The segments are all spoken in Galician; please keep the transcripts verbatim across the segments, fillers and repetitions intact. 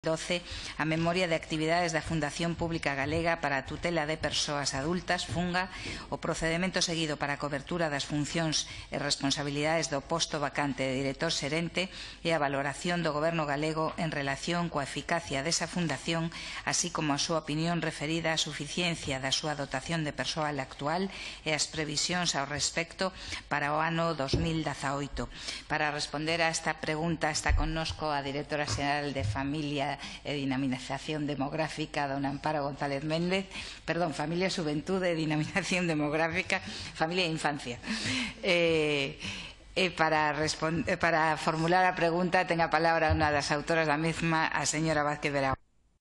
doce a memoria de actividades da Fundación Pública Galega para a tutela de persoas adultas, FUNGA, o procedimento seguido para a cobertura das funcións e responsabilidades do posto vacante de director xerente e a valoración do Goberno galego en relación coa eficacia desa fundación, así como a súa opinión referida á suficiencia da súa dotación de persoal actual e as previsións ao respecto para o ano dos mil dezaoito. Para responder a esta pregunta está connosco a directora xeral de Familia e Dinamización Demográfica, dona Amparo González Méndez, perdón, Familia, Xuventude e Dinamización Demográfica, Familia e Infancia. Eh, eh, para, para formular a pregunta, ten a palabra unha das autoras da mesma, a señora Vázquez Verao.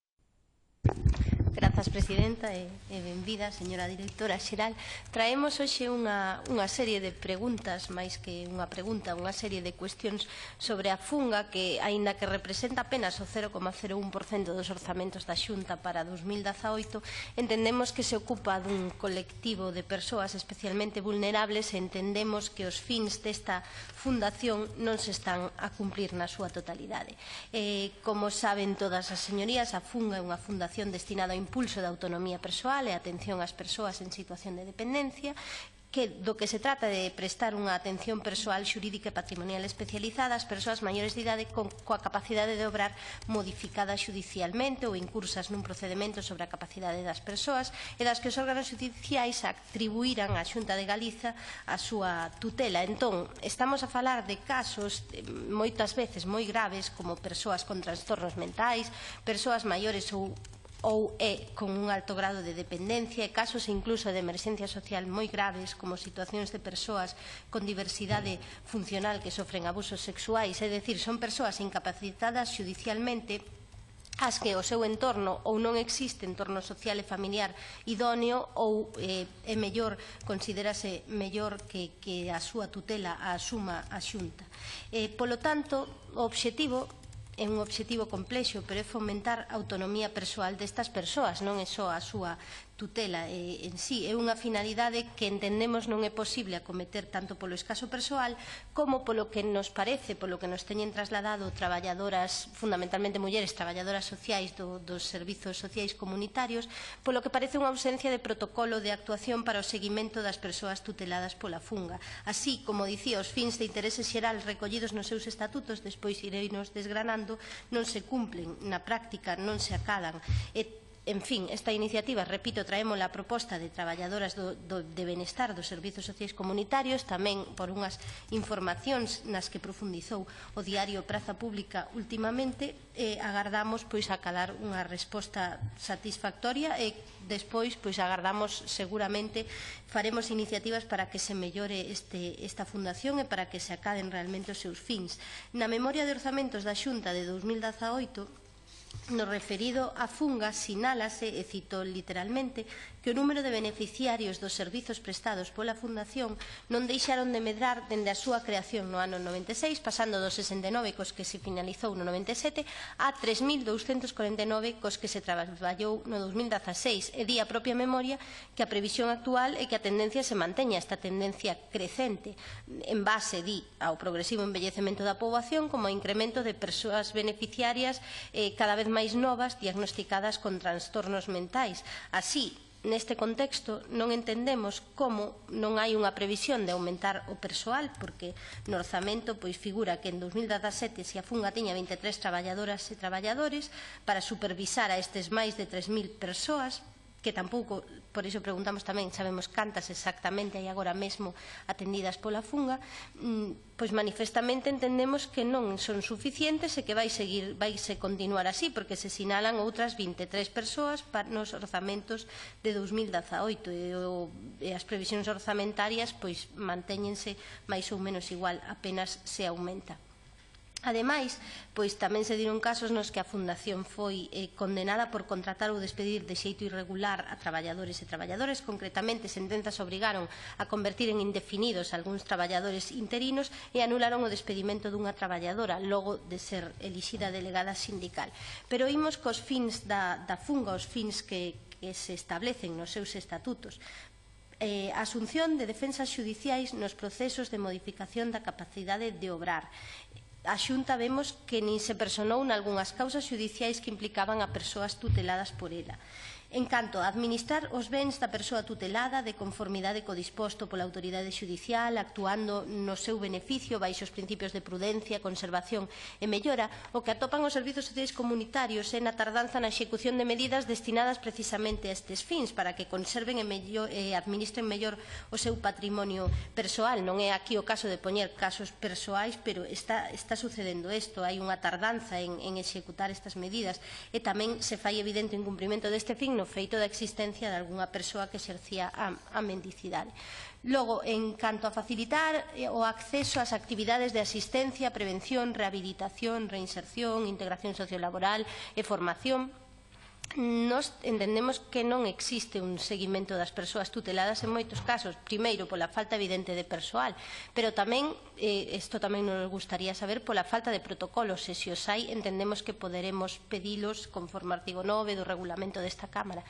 Grazas, presidenta, e, e benvida, señora directora xeral. Traemos hoxe unha, unha serie de preguntas, máis que unha pregunta, unha serie de cuestións sobre a funga que, aínda que representa apenas o cero coma cero un por cento dos orzamentos da Xunta para dos mil dezaoito, entendemos que se ocupa dun colectivo de persoas especialmente vulnerables e entendemos que os fins desta fundación non se están a cumplir na súa totalidade. Eh, como saben todas as señorías, a funga é unha fundación destinada ao impulso da autonomía persoal e atención ás persoas en situación de dependencia, que do que se trata de prestar unha atención persoal, xurídica e patrimonial especializada ás persoas maiores de idade con, coa capacidade de obrar modificada xudicialmente ou incursas nun procedimento sobre a capacidade das persoas e das que os órganos xudiciais atribuíran á Xunta de Galiza a súa tutela. Entón, estamos a falar de casos moitas veces moi graves, como persoas con trastornos mentais, persoas maiores ou ou é con un alto grado de dependencia e casos incluso de emerxencia social moi graves, como situacións de persoas con diversidade funcional que sofren abusos sexuais, é dicir, son persoas incapacitadas xudicialmente as que o seu entorno ou non existe entorno social e familiar idóneo ou eh, é mellor, considérase mellor que, que a súa tutela a asuma a Xunta. Eh, polo tanto, o obxectivo é un obxectivo complexo, pero é fomentar a autonomía persoal destas persoas, non é só a súa tutela en sí. É unha finalidade que entendemos non é posible acometer tanto polo escaso persoal como polo que nos parece, polo que nos teñen trasladado traballadoras, fundamentalmente mulleres traballadoras sociais do, dos servizos sociais comunitarios, polo que parece unha ausencia de protocolo de actuación para o seguimento das persoas tuteladas pola funga. Así, como dicía, os fins de interese xeral recollidos nos seus estatutos, despois ireinos desgranando, non se cumplen na práctica, non se acadan. E En fin, esta iniciativa, repito, traemos a proposta de traballadoras do, do, de benestar dos servizos sociais comunitarios, tamén por unhas informacións nas que profundizou o diario Praza Pública últimamente, e agardamos pois acalar unha resposta satisfactoria e despois pois agardamos seguramente faremos iniciativas para que se mellore este, esta fundación e para que se acaden realmente os seus fins. Na memoria de orzamentos da Xunta de dos mil dezaoito, no referido á funga, sinálase, e cito literalmente, que o número de beneficiarios dos servizos prestados pola Fundación non deixaron de medrar dende a súa creación no ano noventa e seis, pasando dos sesenta e nove cos que se finalizou no noventa e sete a tres mil douscentos corenta e nove cos que se traballou no dos mil dezaseis. E di a propia memoria que a previsión actual é que a tendencia se manteña, esta tendencia crecente, en base, di, ao progresivo envellecemento da poboación como ao incremento de persoas beneficiarias eh, cada vez máis novas diagnosticadas con trastornos mentais. Así, neste contexto, non entendemos como non hai unha previsión de aumentar o persoal, porque no orzamento pois figura que en dos mil dezasete se a funga tiña vinte e tres traballadoras e traballadores para supervisar a estes máis de tres mil persoas, que tampouco, por iso preguntamos tamén, sabemos cantas exactamente hai agora mesmo atendidas pola funga, pois manifestamente entendemos que non son suficientes e que vai seguir, vai se continuar así, porque se sinalan outras vinte e tres persoas nos orzamentos de dos mil dezaoito e, o, e as previsións orzamentarias pois mantéñense máis ou menos igual, apenas se aumenta. Ademais, pois tamén se diron casos nos que a Fundación foi eh, condenada por contratar ou despedir de xeito irregular a traballadores e traballadores. Concretamente, sentenzas obrigaron a convertir en indefinidos algúns traballadores interinos e anularon o despedimento dunha traballadora logo de ser elixida delegada sindical. Pero imos cos fins da, da funga, os fins que, que se establecen nos seus estatutos. Eh, a asunción de defensas xudiciais nos procesos de modificación da capacidade de obrar. a Xunta vemos que nin se personou nalgunhas causas xudiciais que implicaban a persoas tuteladas por ela. En canto a administrar os bens da persoa tutelada de conformidade co disposto pola autoridade xudicial, actuando no seu beneficio baixo os principios de prudencia, conservación e mellora, o que atopan os servizos sociais comunitarios é na tardanza na execución de medidas destinadas precisamente a estes fins, para que conserven e, mellor, e administren mellor o seu patrimonio persoal. Non é aquí o caso de poñer casos persoais, pero está, está sucedendo isto, hai unha tardanza en, en executar estas medidas e tamén se fai evidente o incumprimento deste fin no feito da existencia de algunha persoa que exercía a, a mendicidade. Logo, en canto a facilitar o acceso ás actividades de asistencia, prevención, rehabilitación, reinserción, integración sociolaboral e formación, nós entendemos que non existe un seguimento das persoas tuteladas en moitos casos, primeiro pola falta evidente de persoal, pero tamén, eh, isto tamén nos gustaría saber, pola falta de protocolos, e se os hai entendemos que poderemos pedilos conforme artigo nove do regulamento desta Cámara.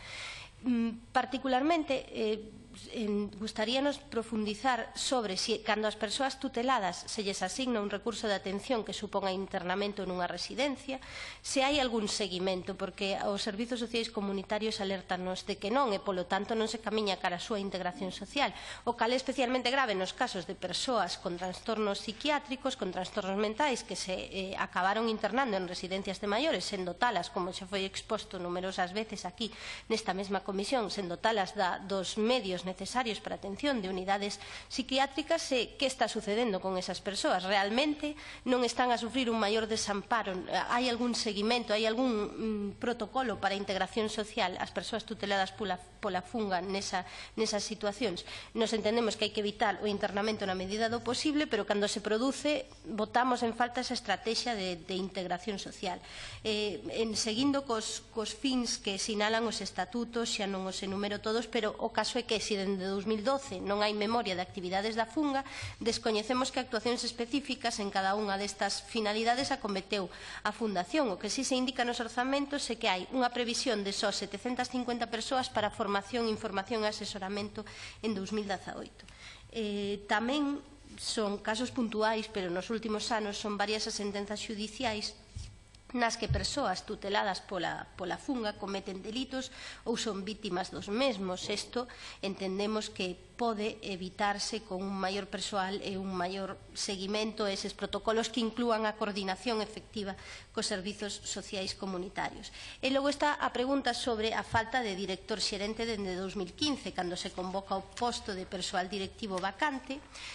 Particularmente, eh, gustaríanos profundizar sobre si cando as persoas tuteladas se lles asigna un recurso de atención que suponga internamento nunha residencia, se hai algún seguimento, porque os servizos sociais comunitarios alertanos de que non, e polo tanto non se camiña cara a súa integración social, o cal é especialmente grave nos casos de persoas con trastornos psiquiátricos, con trastornos mentais que se eh, acabaron internando en residencias de maiores, sendo talas, como xa foi exposto numerosas veces aquí nesta mesma comisión, sendo talas da, dos medios necesarios para a atención de unidades psiquiátricas. E que está sucedendo con esas persoas? Realmente non están a sufrir un maior desamparo? Hai algún seguimento, hai algún mm, protocolo para a integración social as persoas tuteladas pola, pola funga nesa, nesas situacións? Nos entendemos que hai que evitar o internamento na medida do posible, pero cando se produce botamos en falta esa estrategia de, de integración social. Eh, en, seguindo cos, cos fins que sinalan os estatutos, xa non os enumero todos, pero o caso é que se dende dous mil doce non hai memoria de actividades da funga, descoñecemos que actuacións específicas en cada unha destas finalidades acometeu a Fundación. O que si se indica nos orzamentos é que hai unha previsión de só setecentas cincuenta persoas para formación, información e asesoramento en dous mil dezaoito. Eh, tamén son casos puntuais, pero nos últimos anos son varias as sentenzas xudiciais nas que persoas tuteladas pola, pola funga cometen delitos ou son vítimas dos mesmos. Isto entendemos que pode evitarse con un maior persoal e un maior seguimento a eses protocolos que inclúan a coordinación efectiva cos servizos sociais comunitarios. E logo está a pregunta sobre a falta de director xerente dende dous mil quince, cando se convoca o posto de persoal directivo vacante,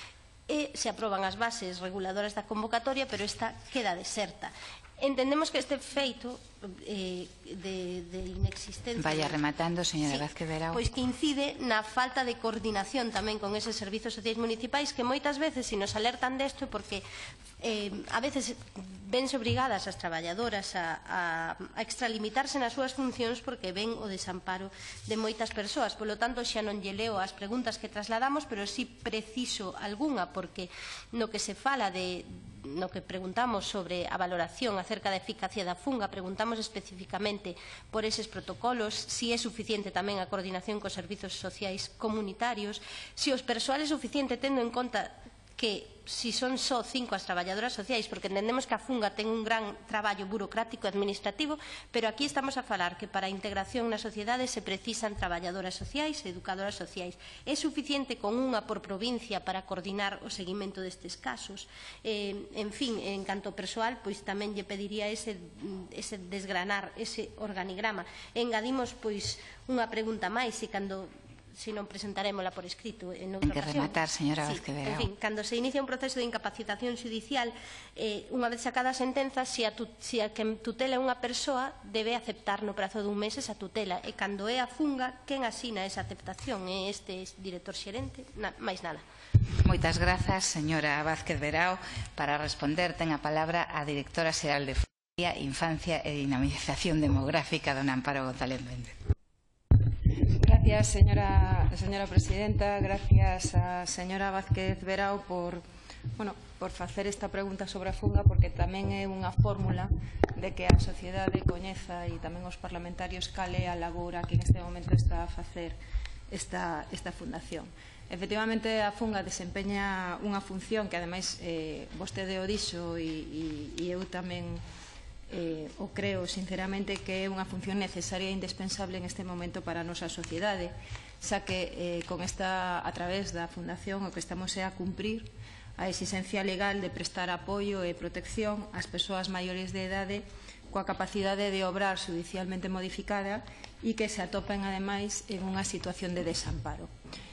e se aproban as bases reguladoras da convocatoria, pero esta queda deserta. Entendemos que este feito eh, de, de inexistencia... Vaya rematando, señora sí, Vázquez Verao. Pois que incide na falta de coordinación tamén con eses servizos sociais municipais que moitas veces, se nos alertan desto, porque eh, a veces vense obrigadas as traballadoras a, a, a extralimitarse nas súas funcións porque ven o desamparo de moitas persoas. Polo tanto, xa non lle leo as preguntas que trasladamos, pero sí preciso algunha, porque no que se fala de no que preguntamos sobre a valoración acerca da eficacia da funga, preguntamos especificamente por eses protocolos, si é suficiente tamén a coordinación cos servizos sociais comunitarios, si os persoal é suficiente tendo en conta que si son só cinco as traballadoras sociais, porque entendemos que a funga ten un gran traballo burocrático e administrativo, pero aquí estamos a falar que para a integración na sociedade se precisan traballadoras sociais e educadoras sociais. É suficiente con unha por provincia para coordinar o seguimento destes casos? Eh, en fin, en canto ao persoal, pois tamén lle pediría ese, ese desgranar, ese organigrama. Engadimos pois unha pregunta máis, e cando se non presentarémola por escrito en outra ocasión. Ten que rematar, señora sí, Vázquez Verao. En fin, cando se inicia un proceso de incapacitación judicial, eh, unha vez sacada a sentenza, se a, tu, se a que tutela unha persoa debe aceptar no prazo dun mes esa tutela, e cando é a funga, quen asina esa aceptación? É este director xerente? Na, máis nada. Moitas grazas, señora Vázquez Verao. Para responder, ten a palabra a directora xeral de Familia, Infancia e Dinamización Demográfica, dona Amparo González Méndez. Gracias, señora, señora presidenta. Gracias a señora Vázquez Verao por, bueno, por facer esta pregunta sobre a funga, porque tamén é unha fórmula de que a sociedade coñeza e tamén os parlamentarios cale a labor que en este momento está a facer esta, esta fundación. Efectivamente, a Funga desempeña unha función que, ademais, eh, vostede o dixo e, e, e eu tamén eh, o creo sinceramente que é unha función necesaria e indispensable en este momento para a nosa sociedade, xa que eh, con esta, a través da Fundación o que estamos é a cumprir a exigencia legal de prestar apoio e protección ás persoas maiores de idade coa capacidade de obrar judicialmente modificada e que se atopen, ademais, en unha situación de desamparo.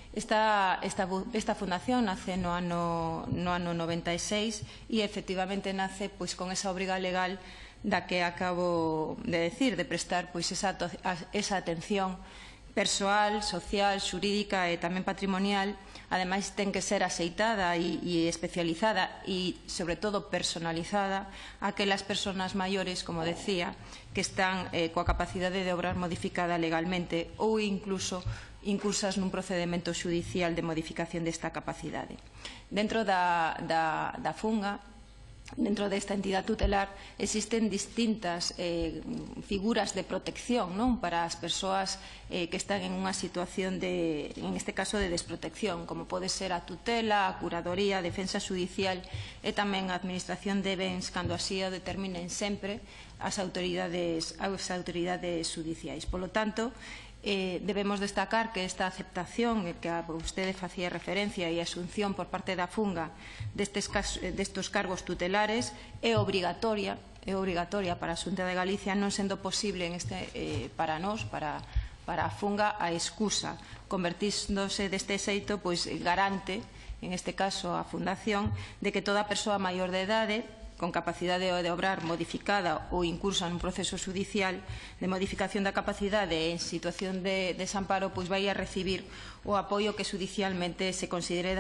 Esta, esta, esta fundación nace no ano, no ano noventa e seis e efectivamente nace pois, con esa obriga legal da que acabo de decir, de prestar pois, esa, esa atención persoal, social, xurídica e tamén patrimonial. Ademais, ten que ser aceitada e, e especializada e, sobre todo, personalizada a aquelas persoas maiores, como decía, que están eh, coa capacidade de obrar modificada legalmente ou incluso incursas nun procedimento xudicial de modificación desta capacidade. Dentro da, da, da Funga, dentro desta entidade tutelar, existen distintas eh, figuras de protección, non, para as persoas eh, que están en unha situación de, en este caso, de desprotección, como pode ser a tutela, a curadoría, a defensa judicial e tamén a administración de bens, cando así o determinen sempre as autoridades, as autoridades judiciais. Polo tanto, Eh, debemos destacar que esta aceptación que a vostede facía referencia e a asunción por parte da Funga destes, destes cargos tutelares é obrigatoria, é obrigatoria para a Xunta de Galicia, non sendo posible en este, eh, para nós, para, para a Funga, a excusa, convertíndose deste xeito, pois garante, en este caso a Fundación, de que toda persoa maior de idade con capacidade de obrar modificada ou incursa nun proceso judicial de modificación da capacidade en situación de desamparo, pois vai a recibir o apoio que judicialmente se considere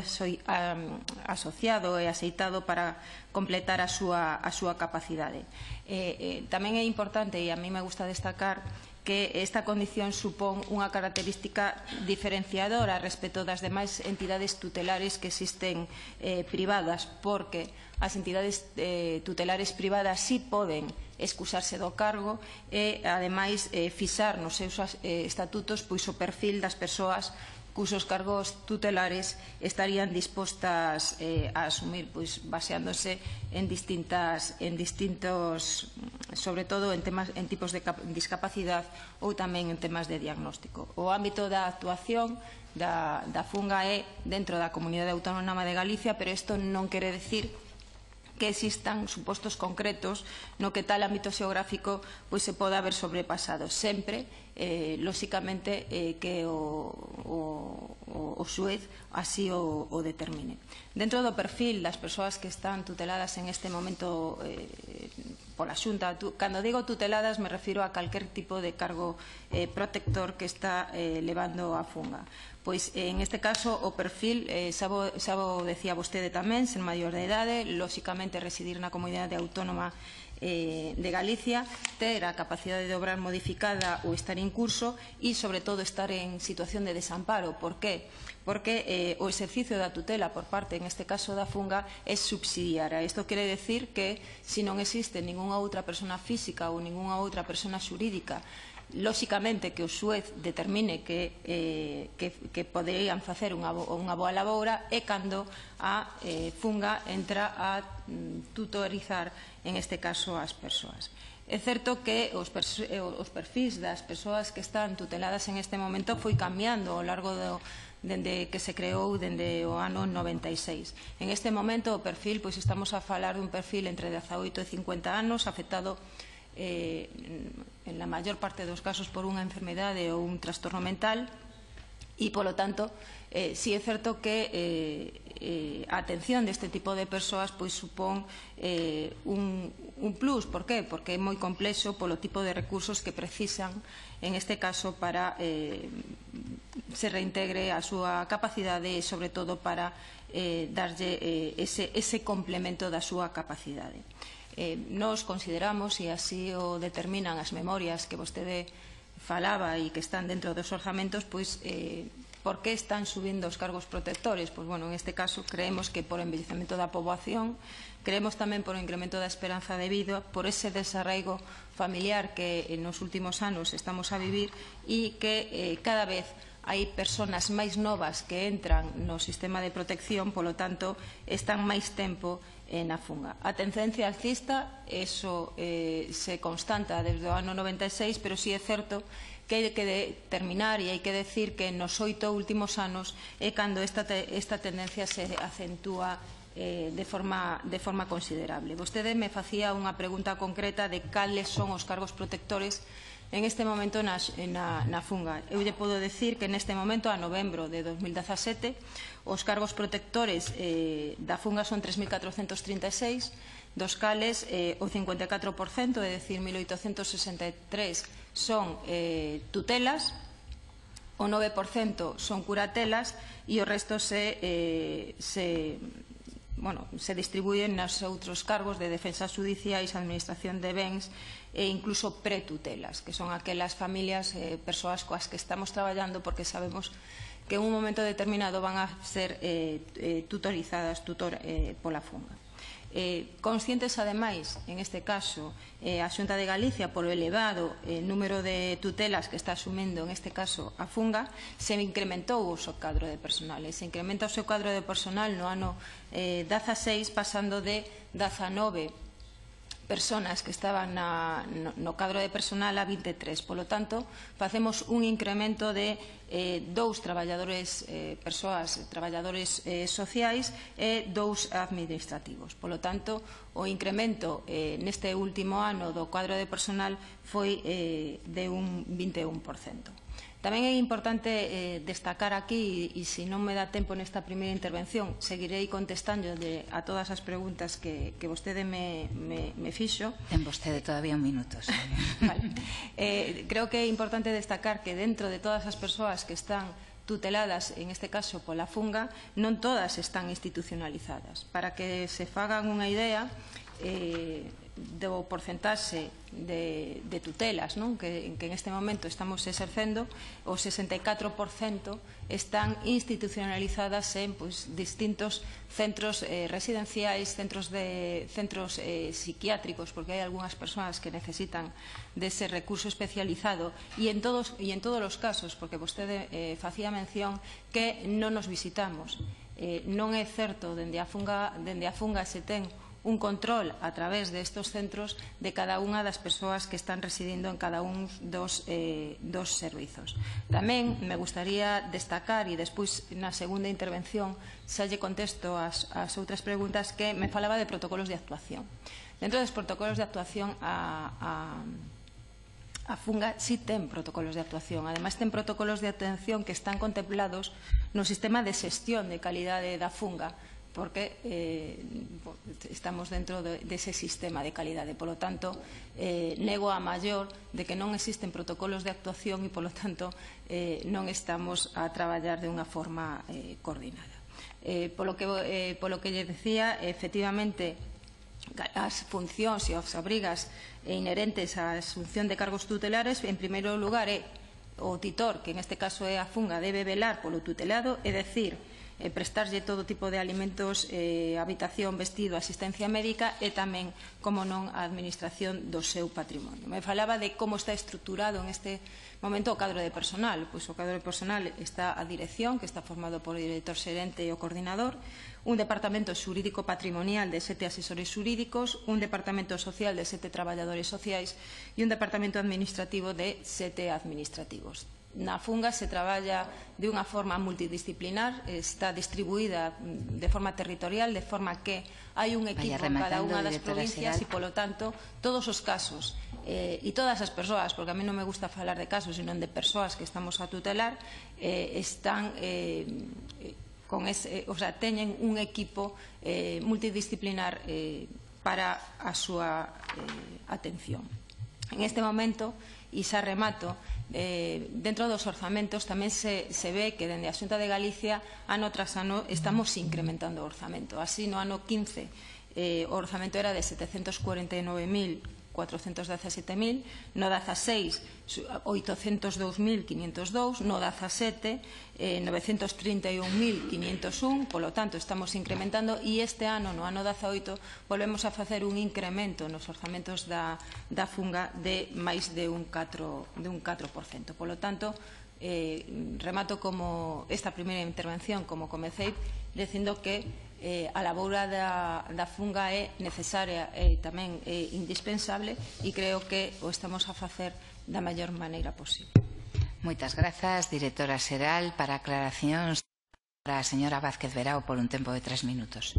asociado e aceitado para completar a súa, a súa capacidade. Eh, eh, tamén é importante, e a mí me gusta destacar, que esta condición supón unha característica diferenciadora respecto das demais entidades tutelares que existen eh, privadas, porque as entidades eh, tutelares privadas sí poden excusarse do cargo e, ademais, eh, fixar nos seus eh, estatutos pois, o perfil das persoas cusos cargos tutelares estarían dispostas eh, a asumir, pois, baseándose en distintas, en distintos, sobre todo en, temas, en tipos de discapacidade ou tamén en temas de diagnóstico. O ámbito da actuación da, da Funga é dentro da Comunidade Autónoma de Galicia, pero isto non quere decir que existan supostos concretos no que tal ámbito xeográfico pois, se poda haber sobrepasado. Sempre, eh, lóxicamente, eh, que o, o, o xuez así o, o determine. Dentro do perfil das persoas que están tuteladas en este momento eh, pola Xunta, cando digo tuteladas me refiro a calquer tipo de cargo eh, protector que está eh, levando a Funga. Pois, en este caso, o perfil, eh, xa, bo, xa bo decía vostede tamén, ser maior de idade, lóxicamente residir na Comunidade Autónoma eh, de Galicia, ter a capacidade de obrar modificada ou estar en curso e, sobre todo, estar en situación de desamparo. Por qué? Porque eh, o exercicio da tutela por parte, en este caso da Funga, é subsidiaria. Isto quere decir que, se non existe ninguna outra persona física ou ninguna outra persona xurídica, lóxicamente que o xuez determine que, eh, que, que poderían facer unha, unha boa labora é cando a eh, Funga entra a mm, tutorizar, en este caso, as persoas. É certo que os, os perfis das persoas que están tuteladas en este momento foi cambiando ao largo do dende que se creou dende o ano noventa e seis. En este momento o perfil, pois estamos a falar dun perfil entre dezaoito e cincuenta anos, afectado eh, en la maior parte dos casos por unha enfermedade ou un trastorno mental e, polo tanto, eh, si é certo que eh, eh, a atención deste tipo de persoas pois supón eh, un, un plus. Por qué? Porque é moi complexo polo tipo de recursos que precisan, en este caso, para eh, se reintegre a súa capacidade e, sobre todo, para eh, darlle eh, ese, ese complemento da súa capacidade. Eh, nos consideramos, e así o determinan as memorias que vostede falaba e que están dentro dos orzamentos, pois, eh, por que están subindo os cargos protectores? Pois, bueno, en este caso, creemos que por envellecemento da poboación, creemos tamén por o incremento da esperanza de vida, por ese desarraigo familiar que nos últimos anos estamos a vivir e que eh, cada vez hai persoas máis novas que entran no sistema de protección, polo tanto, están máis tempo na funga. A tendencia alcista, eso eh, se constanta desde o ano noventa e seis, pero si é certo que hai que determinar e hai que decir que nos oito últimos anos é cando esta, te, esta tendencia se acentúa eh, de, forma, de forma considerable. Vostede me facía unha pregunta concreta de cales son os cargos protectores en este momento na, na, na funga. Eu lle podo decir que neste momento, a novembro de dos mil dezasete, os cargos protectores eh, da funga son tres mil catrocentos trinta e seis, dos cales eh, o cincuenta e catro por cento, é dicir, mil oitocentos sesenta e tres, son eh, tutelas, o nove por cento son curatelas e o resto se, eh, se bueno, se distribuyen nos outros cargos de defensas judiciais, administración de bens e incluso pretutelas, que son aquelas familias, eh, persoas coas que estamos traballando porque sabemos que en un momento determinado van a ser eh, eh, tutorizadas tutor, eh, pola funga. Eh, conscientes, ademais, en este caso, eh, a Xunta de Galicia, polo elevado eh, número de tutelas que está asumindo, en este caso, a funga, se incrementou o seu cadro de personal. E se incrementa o seu cadro de personal no ano eh, dezaseis, pasando de dezanove persoas que estaban na, no, no cadro de personal a vinte e tres. Polo tanto, facemos un incremento de eh, dous traballadores, eh, persoas, traballadores eh, sociais e dous administrativos. Polo tanto, o incremento eh, neste último ano do cadro de personal foi eh, de un vinte e un por cento. Tamén é importante eh, destacar aquí, e, e se non me dá tempo nesta primeira intervención, seguirei contestando de, a todas as preguntas que, que vostede me, me, me fixo. Ten vostede todavía un minuto. Vale. eh, creo que é importante destacar que dentro de todas as persoas que están tuteladas, en este caso pola funga, non todas están institucionalizadas. Para que se fagan unha idea, eh, do porcentaxe de, de tutelas, non? Que, que en este momento estamos exercendo, o sesenta e catro por cento están institucionalizadas en pois, distintos centros eh, residenciais, centros, de, centros eh, psiquiátricos, porque hai algunhas persoas que necesitan dese recurso especializado, e en todos, e en todos os casos, porque vostede eh, facía mención que non nos visitamos. Eh, non é certo, dende a funga, dende a funga se ten un control a través destes centros de cada unha das persoas que están residindo en cada un dos, eh, dos servizos. Tamén me gustaría destacar, e despois na segunda intervención xa lle contesto as, as outras preguntas, que me falaba de protocolos de actuación. Dentro dos protocolos de actuación, a, a, a funga sí ten protocolos de actuación. Ademais, ten protocolos de atención que están contemplados no sistema de xestión de calidade da funga, porque eh, estamos dentro de, de ese sistema de calidade. Polo tanto, eh, nego a maior de que non existen protocolos de actuación e, polo tanto, eh, non estamos a traballar de unha forma eh, coordinada. Eh, polo que, eh, polo que lle decía, efectivamente, as funcións e as obrigas inherentes á asunción de cargos tutelares, en primeiro lugar, é o titor, que en este caso é a funga, debe velar polo tutelado, é dicir, eh, prestarlle todo tipo de alimentos, eh, habitación, vestido, asistencia médica e tamén, como non, a administración do seu patrimonio. Me falaba de como está estruturado en este momento o cadro de personal. Pois o cadro de personal está a dirección, que está formado por o director xerente e o coordinador, un departamento xurídico patrimonial de sete asesores xurídicos, un departamento social de sete traballadores sociais e un departamento administrativo de sete administrativos. Na funga se traballa de unha forma multidisciplinar, está distribuída de forma territorial, de forma que hai un equipo en cada unha das provincias e, polo tanto, todos os casos eh, e todas as persoas, porque a mí non me gusta falar de casos, sino de persoas que estamos a tutelar, eh, están eh, con ese, o sea, teñen un equipo eh, multidisciplinar eh, para a súa eh, atención. En este momento, e xa remato, eh, dentro dos orzamentos tamén se, se ve que dende a Xunta de Galicia ano tras ano estamos incrementando o orzamento. Así, no ano quince eh, o orzamento era de setecentos cuarenta e nove mil cuatrocentos dezasete mil, no dezaseis oitocentos dous mil quinientos dous, no dezasete eh, novecentos trinta e un mil quinientos un, polo tanto estamos incrementando, e este ano, no ano dezaoito, volvemos a facer un incremento nos orzamentos da, da funga de máis de un catro por cento. Polo tanto, eh, remato como esta primeira intervención, como comecei, dicindo que eh, a laboura da, da funga é necesaria e tamén é indispensable e creo que o estamos a facer da mellor maneira posible. Moitas grazas, directora xeral, para aclaracións para a señora Vázquez Verao por un tempo de tres minutos.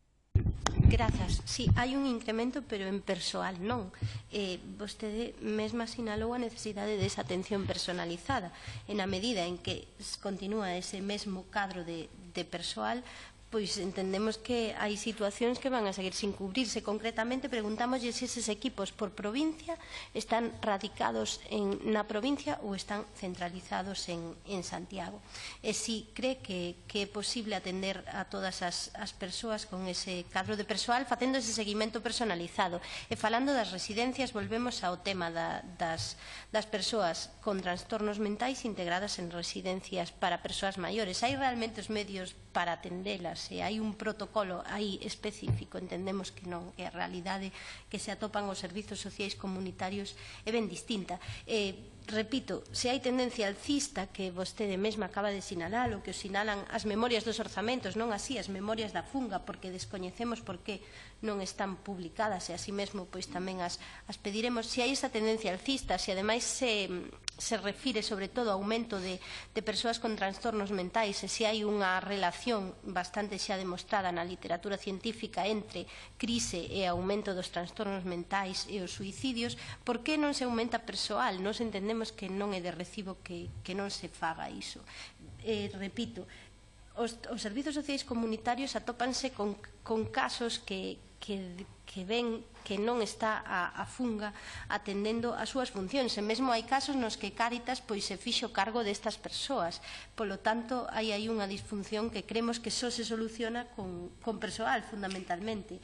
Grazas. Sí, hai un incremento, pero en persoal non. Eh, vostede mesma sinalou a necesidade desa atención personalizada. En a medida en que continúa ese mesmo cadro de, de persoal, pois entendemos que hai situacións que van a seguir sin cubrirse. Concretamente, preguntámoslle se eses equipos por provincia están radicados en, na provincia ou están centralizados en, en Santiago. E si cree que, que é posible atender a todas as, as persoas con ese cadro de persoal, facendo ese seguimento personalizado. E falando das residencias, volvemos ao tema da, das, das persoas con trastornos mentais integradas en residencias para persoas maiores. Hai realmente os medios para atendelas? Se hai un protocolo aí específico, entendemos que non, que a realidade que se atopan os servizos sociais comunitarios é ben distinta. Eh, repito, se hai tendencia alcista, que vostede mesma acaba de sinalar, o que os sinalan as memorias dos orzamentos, non así as memorias da funga, porque descoñecemos por que non están publicadas, e así mesmo pois tamén as, as pediremos. Se hai esa tendencia alcista, se ademais se, se refire sobre todo ao aumento de, de persoas con trastornos mentais, e se hai unha relación bastante xa demostrada na literatura científica entre crise e aumento dos trastornos mentais e os suicidios, por que non se aumenta persoal? Nos entendemos que non é de recibo que, que non se faga iso. Eh, repito, os, os servizos sociais comunitarios atópanse con, con casos que, que, que ven que non está a, a funga atendendo as súas funcións. E mesmo hai casos nos que Cáritas pois se fixo cargo destas persoas. Polo tanto, hai aí unha disfunción que cremos que só se soluciona con, con persoal, fundamentalmente.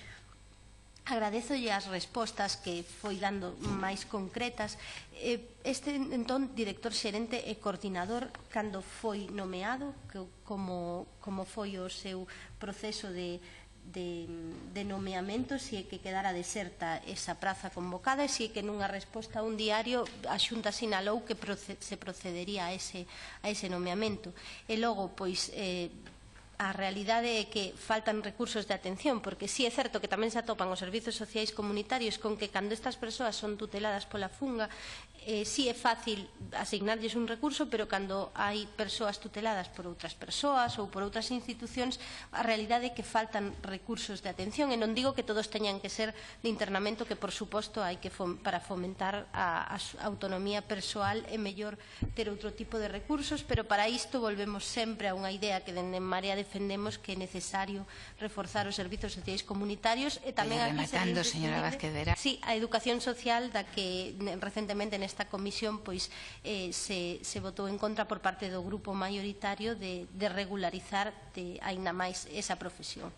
Agradezolle as respostas que foi dando máis concretas. Este, entón, director xerente e coordinador, cando foi nomeado, como, como foi o seu proceso de, de, de nomeamento, se é que quedara deserta esa praza convocada e se é que nunha resposta a un diario a Xunta sinalou que proce, se procedería a ese, a ese nomeamento. E logo, pois, eh, a realidade é que faltan recursos de atención, porque sí é certo que tamén se atopan os servizos sociais comunitarios con que cando estas persoas son tuteladas pola funga, eh, sí é fácil asignarlles un recurso, pero cando hai persoas tuteladas por outras persoas ou por outras institucións, a realidade é que faltan recursos de atención. E non digo que todos teñan que ser de internamento, que por suposto hai que fom para fomentar a, a autonomía persoal é mellor ter outro tipo de recursos, pero para isto volvemos sempre a unha idea que dende Marea defendemos, que é necesario reforzar os servizos sociais comunitarios e tamén aquí rematando, señora Vázquez Verao. Sí, a educación social da que recentemente nesta comisión pois eh, se, se votou en contra por parte do grupo maioritario de, de regularizar de, aínda máis esa profesión.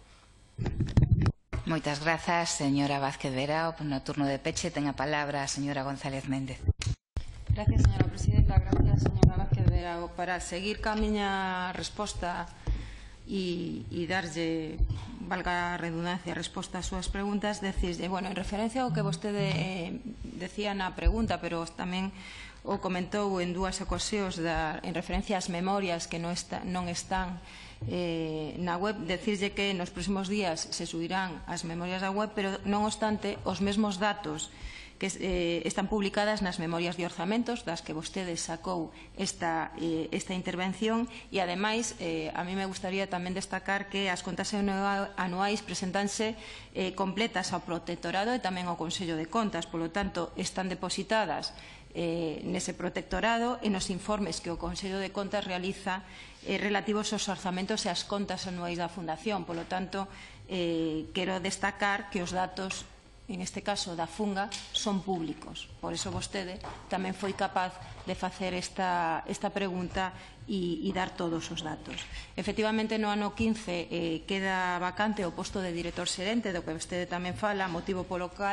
Moitas grazas, señora Vázquez Verao. No turno de peche ten a palabra a señora González Méndez. Gracias, señora presidenta. Gracias, señora Vázquez Verao. Para seguir ca miña resposta e, e darlle, valga a redundancia, resposta ás súas preguntas, decirlle, bueno, en referencia ao que vostede eh, decía na pregunta, pero tamén o comentou en dúas ocasións da, en referencia ás memorias que non, está, non están eh, na web, decirlle que nos próximos días se subirán as memorias da web, pero non obstante os mesmos datos que eh, están publicadas nas memorias de orzamentos das que vostede sacou esta, eh, esta intervención e, ademais, eh, a mí me gustaría tamén destacar que as contas anuais presentanse eh, completas ao protectorado e tamén ao Consello de Contas, polo tanto, están depositadas eh, nese protectorado e nos informes que o Consello de Contas realiza eh, relativos aos orzamentos e as contas anuais da Fundación. Polo tanto, eh, quero destacar que os datos, en este caso da funga, son públicos. Por iso vostede tamén foi capaz de facer esta, esta pregunta e, e dar todos os datos. Efectivamente, no ano quince eh, queda vacante o posto de director xerente, do que vostede tamén fala, motivo polo cal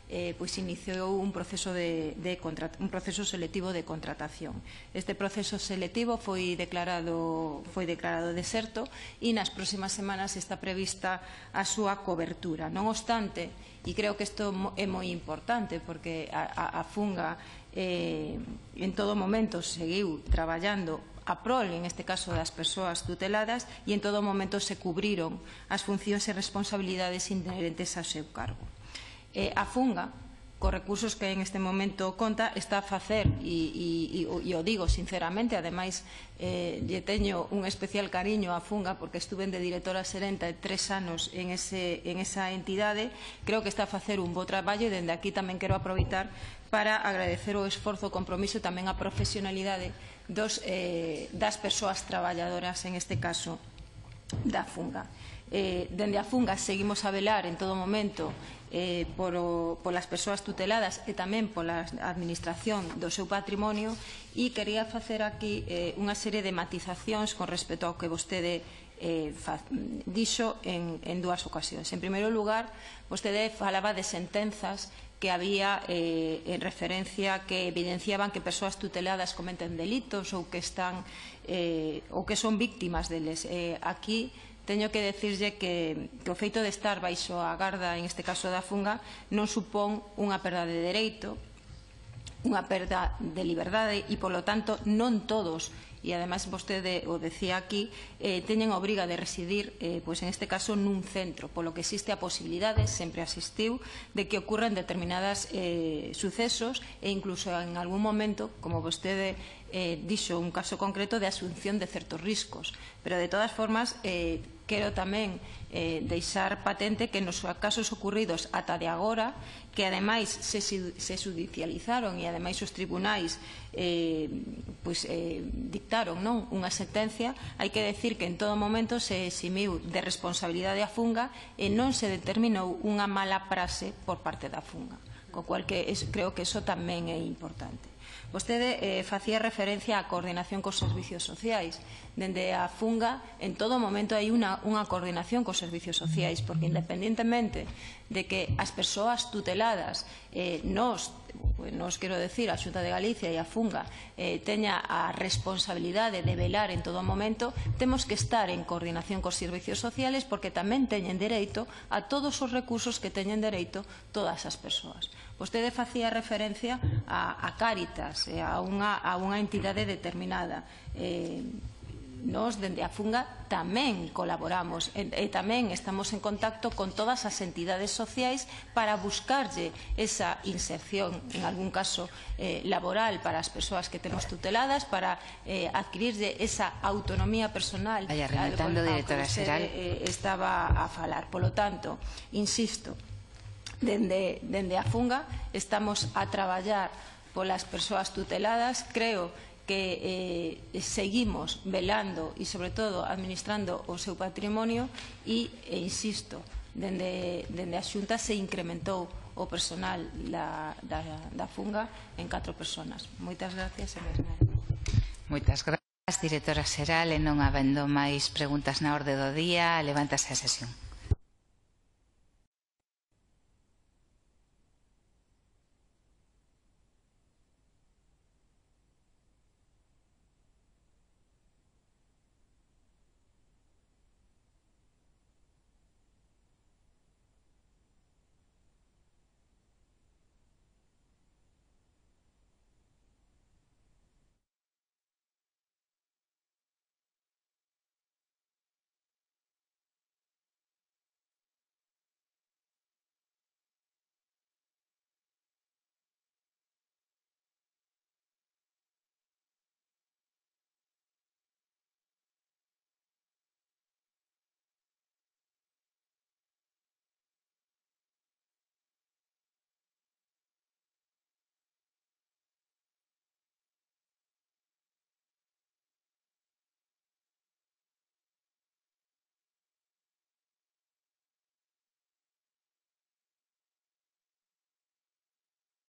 eh, pois iniciou un proceso, de, de un proceso selectivo de contratación. Este proceso selectivo foi declarado, foi declarado deserto e nas próximas semanas está prevista a súa cobertura. Non obstante, e creo que isto é moi importante porque a, a, a Funga eh, en todo momento seguiu traballando a prol, en este caso, das persoas tuteladas e en todo momento se cubriron as funcións e responsabilidades inherentes ao seu cargo. Eh, a Funga, cos recursos que en este momento conta, está a facer, e, e, e o digo sinceramente, ademais eh, lle teño un especial cariño á Funga porque estuve de directora xerente tres anos en, ese, en esa entidade, creo que está a facer un bo traballo e dende aquí tamén quero aproveitar para agradecer o esforzo, o compromiso e tamén a profesionalidade dos, eh, das persoas traballadoras, en este caso, da Funga. Eh, dende a Funga seguimos a velar en todo momento eh, por o, polas persoas tuteladas e tamén pola administración do seu patrimonio e quería facer aquí eh, unha serie de matizacións con respecto ao que vostede eh, fa, dixo en, en dúas ocasións. En primeiro lugar, vostede falaba de sentenzas que había eh, en referencia que evidenciaban que persoas tuteladas cometen delitos ou que están eh, ou que son víctimas deles. Eh, aquí teño que decirlle que, que o feito de estar baixo a garda, en este caso da Funga, non supón unha perda de dereito, unha perda de liberdade e, polo tanto, non todos, e ademais vostede o decía aquí, eh, teñen a obriga de residir, eh, pois en este caso, nun centro, polo que existe a posibilidade, sempre asistiu, de que ocurran determinadas eh, sucesos e incluso en algún momento, como vostede eh, dixo un caso concreto de asunción de certos riscos. Pero, de todas formas, eh, quero tamén eh, deixar patente que nos casos ocurridos ata de agora, que ademais se, se judicializaron e ademais os tribunais eh, pois, eh, dictaron non unha sentencia, hai que decir que en todo momento se eximiu de responsabilidade a Funga e non se determinou unha mala praxe por parte da Funga, co cual que es, creo que eso tamén é importante. Vostede eh, facía referencia á coordinación cos servicios sociais. Dende a Funga, en todo momento hai unha, unha coordinación cos servicios sociais, porque independentemente de que as persoas tuteladas, eh, nos, nos quero decir, a Xunta de Galicia e a Funga, eh, teña a responsabilidade de velar en todo momento, temos que estar en coordinación cos servicios sociales porque tamén teñen dereito a todos os recursos que teñen dereito todas as persoas. Vostede facía referencia a, a Cáritas, a unha, a unha entidade determinada. Eh, Nos, dende a Funga, tamén colaboramos e, e tamén estamos en contacto con todas as entidades sociais para buscarlle esa inserción, en algún caso eh, laboral para as persoas que temos tuteladas, para eh, adquirirlle esa autonomía personal. Vaya rematando, directora xeral. Eh, estaba a falar. Polo tanto, insisto, dende, dende a Funga estamos a traballar polas persoas tuteladas. Creo que eh, seguimos velando e, sobre todo, administrando o seu patrimonio e, e insisto, dende, dende a Xunta se incrementou o personal da, da, da Funga en catro persoas. Moitas gracias e mesmo. Moitas gracias, directora xeral, e non habendo máis preguntas na orde do día, levántase a sesión.